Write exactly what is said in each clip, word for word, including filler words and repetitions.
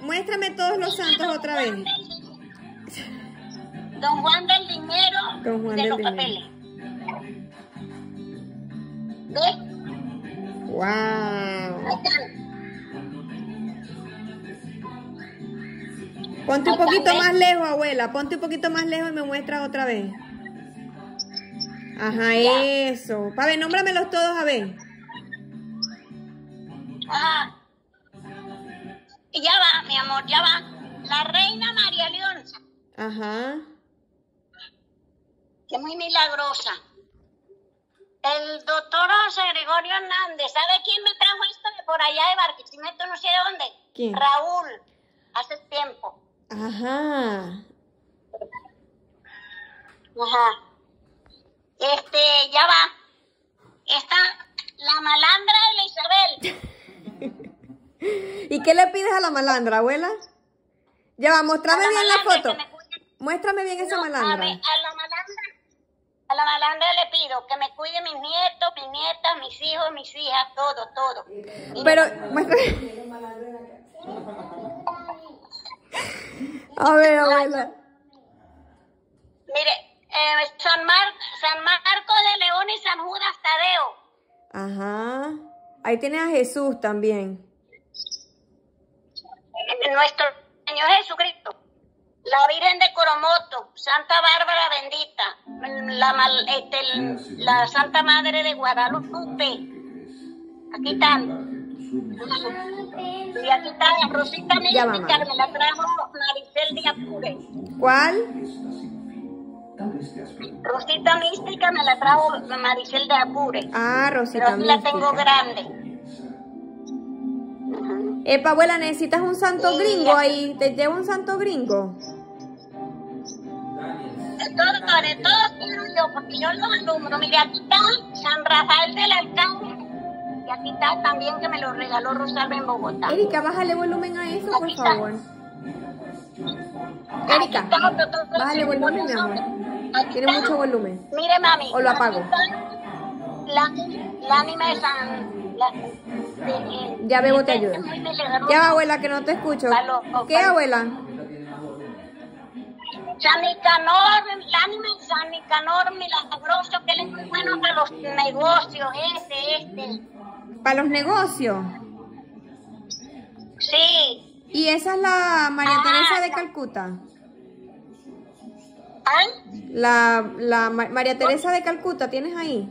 muéstrame todos los santos otra vez. Don Juan del Dinero, Don Juan de del los Dinero. papeles. ¿Ves? Wow. Ahí están. Ponte un Ahí poquito están, ¿ves? más lejos, abuela. Ponte un poquito más lejos y me muestras otra vez. Ajá, Ya. eso. Pa' ver, nómbramelos todos a ver. Ajá. Y ya va, mi amor, ya va. La reina María Leonza, Ajá. que es muy milagrosa. El doctor José Gregorio Hernández, ¿sabe quién me trajo esto de por allá de Barquisimeto, no sé de dónde? ¿Quién? Raúl, hace tiempo. Ajá. Ajá. Este, ya va. Está la malandra de la Isabel. ¿Y qué le pides a la malandra, abuela? Ya va, mostrame A la bien la malandra, foto. que me cuide- Muéstrame bien esa No, malandra. A, ver, a la malandra, a la malandra le pido que me cuide mis nietos, mis nietas, mis hijos, mis hijas, todo, todo. Y Pero, muéstrame. A ver, abuela. mire, eh, San, Mar San Marcos de León y San Judas Tadeo. Ajá. Ahí tienes a Jesús también. Nuestro Señor Jesucristo. La Virgen de Coromoto, Santa Bárbara bendita, la, mal- este, el- la Santa Madre de Guadalupe. Aquí están. Y aquí está Rosita Ya va, Mística, mamá. que me la trajo Maricel de Apure. ¿Cuál? Rosita Mística me la trajo Maricel de Apure. Ah, Pero Rosita aquí la tengo Mística. grande. Epa, abuela, ¿necesitas un santo Sí, gringo ya. ahí? ¿Te llevo un santo gringo? De todo, de todos quiero yo, porque yo los alumbro. Mire, aquí está San Rafael del Alcántara. Y aquí está también que me lo regaló Rosalba en Bogotá. Erika, bájale volumen a eso, por Aquí está. favor. Erika, Aquí está otro, otro, bájale otro, volumen, mi amor. Aquí Tiene está. mucho volumen. Mire, mami. O lo aquí apago. está La, la ánima de San... La, de, de- Ya Bebo te este ayuda. es muy milagroso. Ya va, abuela, que no te escucho. Palo, ¿Qué, palo. abuela? San Nicanor, el ánima de San Nicanor milagroso, que él es muy bueno para los negocios, este, este. Para los negocios. Sí. Y esa es la María Ah, Teresa de no. Calcuta. ¿Ah? La, la Ma- María Teresa de Calcuta, ¿tienes ahí?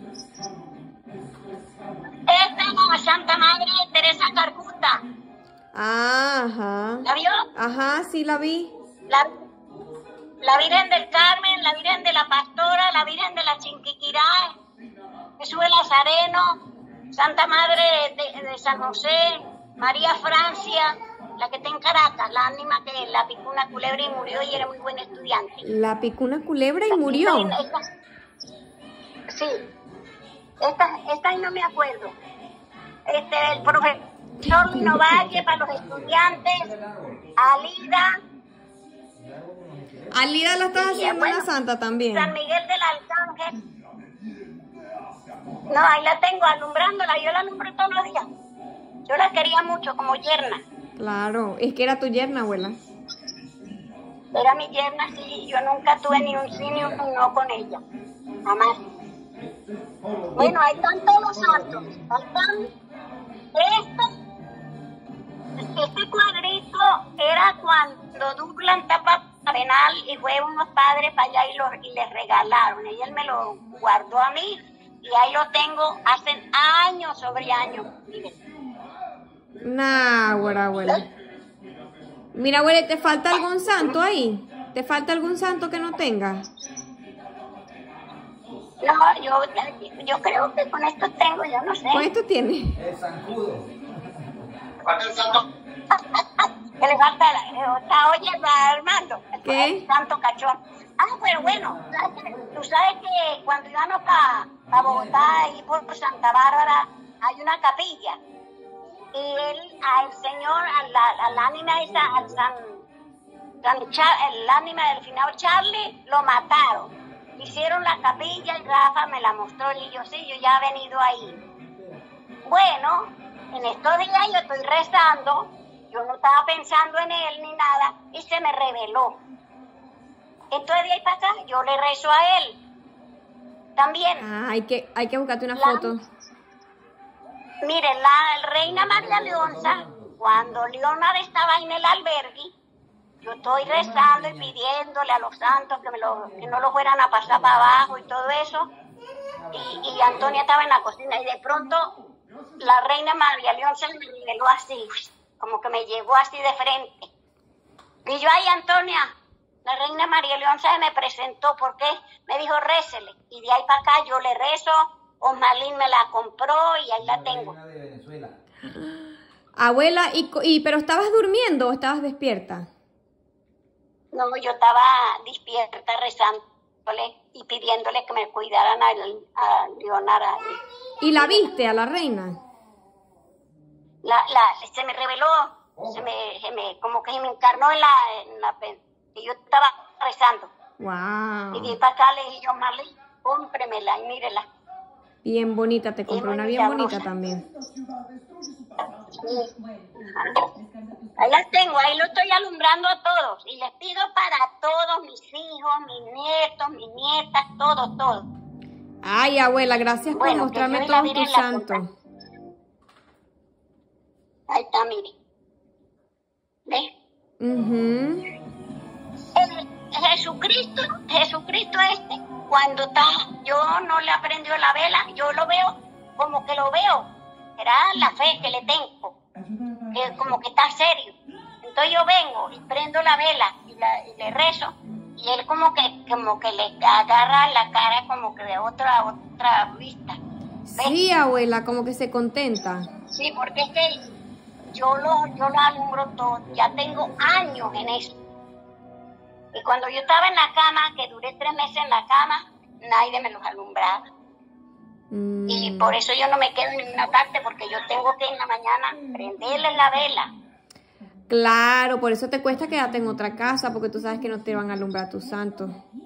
Esta es Santa Madre de Teresa Calcuta. Ajá. ¿La vio? Ajá, sí la vi. La, la Virgen del Carmen, la Virgen de la Pastora, la Virgen de la Chinquiquirá, Jesús el Nazareno, Santa Madre de, de San José, María Francia, la que está en Caracas, la ánima que la picó una culebra y murió y era muy buen estudiante. La picó una culebra y murió. Esta- esta- sí, esta, esta ahí no me acuerdo. Este, el profesor Lino Valle para los estudiantes, Alida, Alida la estás haciendo bueno, una santa también. San Miguel del Arcángel. No, ahí la tengo alumbrándola, yo la alumbro todos los días. Yo la quería mucho como yerna. Claro, es que era tu yerna, abuela. Era mi yerna, sí, yo nunca tuve ni un sí ni un no con ella. Jamás. Bueno, ahí están todos los santos. Ahí están. Este, este cuadrito era cuando Douglas estaba penal y fue unos padres para allá y, lo, y les regalaron. Y él me lo guardó a mí y ahí lo tengo hace años sobre años. Miren. Nah, abuela, abuela. Mira, abuela, ¿te falta algún santo ahí? ¿Te falta algún santo que no tengas? No, yo, yo creo que con esto tengo, yo no sé. ¿Con esto tienes? El zancudo. ¿Cuál es el santo? Que le falta, la- está oye, va Armando. ¿Qué? El santo cachón. Ah, pero bueno, ¿sabes qué? Tú sabes que cuando íbamos para Bogotá y por Santa Bárbara hay una capilla. Y él, al señor, a la, a la ánima esa, al San, San Cha- el ánima del final Charlie, lo mataron. Hicieron la capilla y Rafa me la mostró y yo, sí, yo ya he venido ahí. Bueno, en estos días yo estoy rezando yo no estaba pensando en él ni nada, y se me reveló. Entonces de ahí para acá, yo le rezo a él. También. Ah, hay que, hay que buscarte una la, foto. Miren, la reina María Leonza, cuando Leonard estaba en el albergue, yo estoy rezando y pidiéndole a los santos que, me lo, que no lo fueran a pasar para abajo y todo eso. Y, y Antonia estaba en la cocina y de pronto la reina María Leonza me reveló así, como que me llegó así de frente. Y yo, ay, Antonia, la reina María Leonza me presentó, ¿por qué? Me dijo, récele. Y de ahí para acá yo le rezo, Osmalín me la compró y ahí la tengo. Abuela, y, y pero ¿estabas durmiendo o estabas despierta? No, yo estaba despierta rezándole y pidiéndole que me cuidaran a, a Leonara. ¿Y la viste a la reina? La, la, se me reveló, se me, se me, como que se me encarnó en la, en la, y yo estaba rezando. Wow. Y de para acá le dije yo, Marley, cómpremela y mírela. Bien bonita, te compré una bien bonita también. Sí. Ahí las tengo, ahí lo estoy alumbrando a todos. Y les pido para todos mis hijos, mis nietos, mis nietas, todos, todos. Ay, abuela, gracias por bueno, mostrarme todos tus santos. Ahí está, mire. ¿Ves? Uh-huh. El, Jesucristo, Jesucristo este, cuando está, yo no le aprendió la vela, yo lo veo como que lo veo. Será la fe que le tengo, que como que está serio. Entonces yo vengo y prendo la vela y, la, y le rezo, y él como que como que le agarra la cara como que de otra otra vista. ¿Ves? Sí, abuela, como que se contenta. Sí, porque es que yo lo, yo lo alumbro todo, ya tengo años en eso. Y cuando yo estaba en la cama, que duré tres meses en la cama, nadie me los alumbraba. Mm. Y por eso yo no me quedo en ninguna parte, porque yo tengo que en la mañana prenderle la vela. Claro, por eso te cuesta quedarte en otra casa, porque tú sabes que no te van a alumbrar tus santos.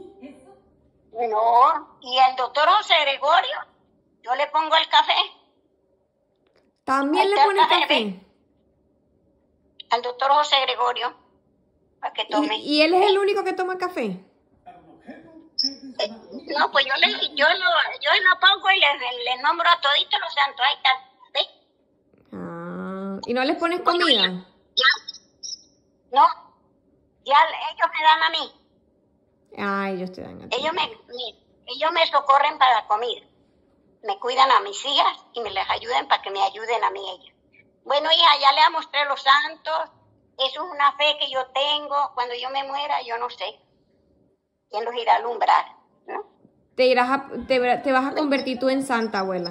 No, y el doctor José Gregorio, yo le pongo el café. ¿También le pones café? café? Al doctor José Gregorio, para que tome. ¿Y, ¿Y él es el único que toma café? Eh, no, pues yo le yo lo, yo lo pongo y le, le nombro a toditos los santos. Ahí está, ¿ves? Ah, ¿y no les pones comida? Ya, no, ya ellos me dan a mí. Ah, ellos te dan a ti. Ellos me, me, ellos me socorren para la comida. Me cuidan a mis hijas y me les ayudan para que me ayuden a mí ellos. Bueno, hija, ya le mostré los santos. Eso es una fe que yo tengo. Cuando yo me muera, yo no sé quién los irá a alumbrar, ¿no? Te, irás a, te, te vas a convertir tú en santa, abuela.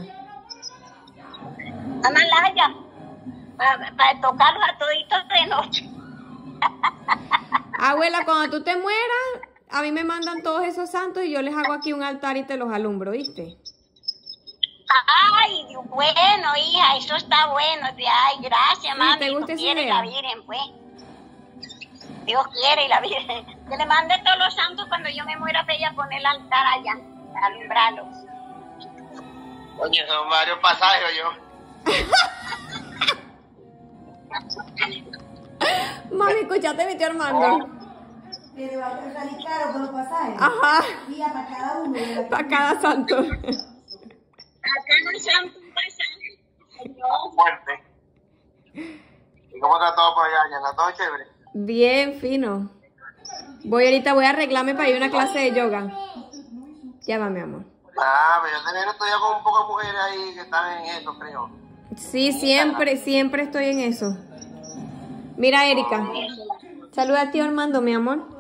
Amalaya, para, para tocarlos a toditos de noche. Abuela, cuando tú te mueras, a mí me mandan todos esos santos y yo les hago aquí un altar y te los alumbro, ¿viste? Ay, bueno, hija, eso está bueno. Ay, gracias, mami. ¿Te gusta Dios esa quiere idea? La Virgen, pues. Dios quiere y la Virgen. Que le mande todos los santos cuando yo me muera, para ella poner el altar allá, para alumbrarlos. Oye, son varios pasajes, yo. Mami, escuchaste mi tío Armando. Pero va a salir caro por los pasajes. Ajá. Sí, para cada uno. Para cada santo. Acá no hay santo un pasaje. No. Fuerte. ¿Y cómo está todo por allá? ¿Ya está todo chévere? Bien, fino. Voy ahorita, voy a arreglarme para ir a una clase de yoga. Ya va, mi amor. Ah, pero yo también estoy ya con un poco de mujeres ahí que están en eso, creo. Sí, siempre, siempre estoy en eso. Mira, Erika. Saluda a tío Armando, mi amor.